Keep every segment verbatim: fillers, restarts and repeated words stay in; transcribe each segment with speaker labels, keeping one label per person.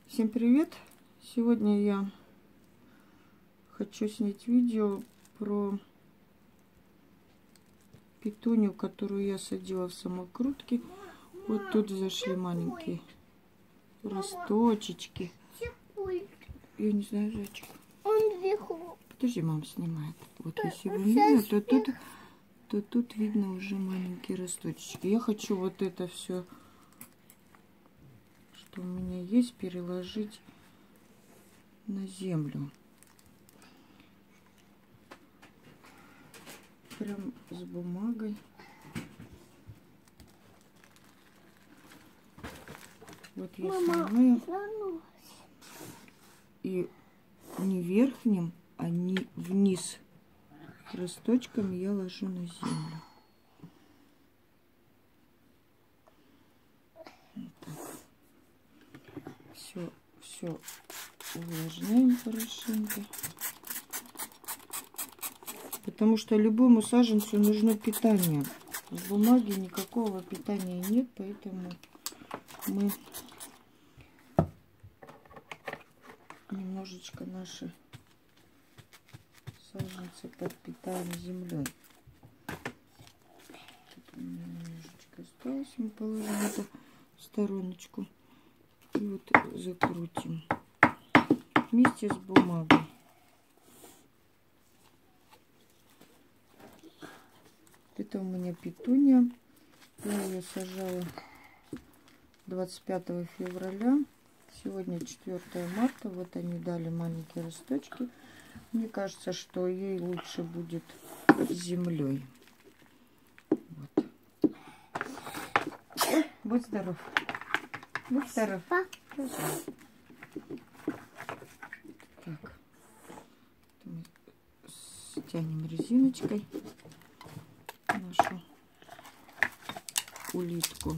Speaker 1: Всем привет! Сегодня я хочу снять видео про петунию, которую я садила в самокрутке. Вот тут зашли маленькие росточечки. Я не знаю, зайчик. Подожди, мама снимает. Вот если вы видно, то тут, то тут видно уже маленькие росточечки. Я хочу вот это все, что у меня есть, переложить на землю. Прям с бумагой. Вот я снимаю. И не верхним, а не вниз росточками я ложу на землю. Вот так. Все, все увлажняем хорошенько. Потому что любому саженцу нужно питание. В бумаге никакого питания нет, поэтому мы немножечко наши саженцы подпитаем землей. Тут у меня немножечко осталось, мы положим это в стороночку и вот закрутим вместе с бумагой. Это у меня петуния. Я ее сажала двадцать пятого февраля. Сегодня четвёртое марта. Вот они дали маленькие росточки. Мне кажется, что ей лучше будет землей. Вот. Будь здоров. Будь здоров. Так. Мы стянем резиночкой нашу улитку.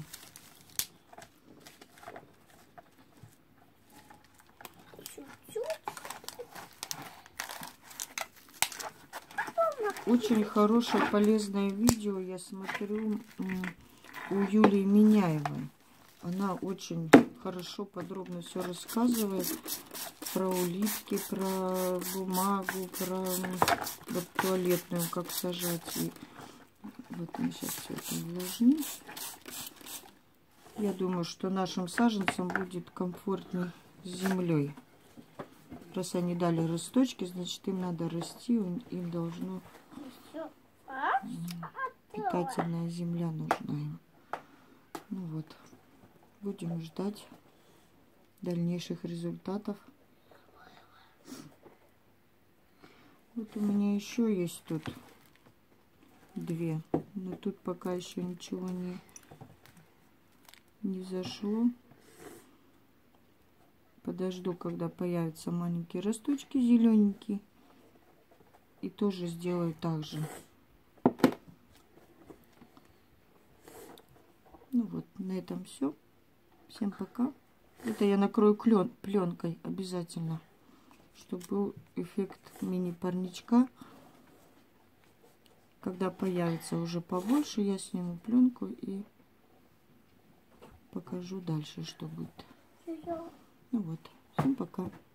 Speaker 1: Очень хорошее, полезное видео я смотрю у Юлии Миняевой. Она очень хорошо, подробно все рассказывает про улитки, про бумагу, про, про туалетную, как сажать. И вот мы сейчас все это увлажним. Я думаю, что нашим саженцам будет комфортней с землей. Раз они дали росточки, значит им надо расти, им должно питательная земля нужна им. Ну вот, будем ждать дальнейших результатов. Вот у меня еще есть тут две, но тут пока еще ничего не не зашло. Подожду, когда появятся маленькие росточки зелененькие, и тоже сделаю так же. Ну вот, на этом все. Всем пока. Это я накрою клен, пленкой обязательно, чтобы был эффект мини-парничка. Когда появится уже побольше, я сниму пленку и покажу дальше, что будет. Ну вот, всем пока.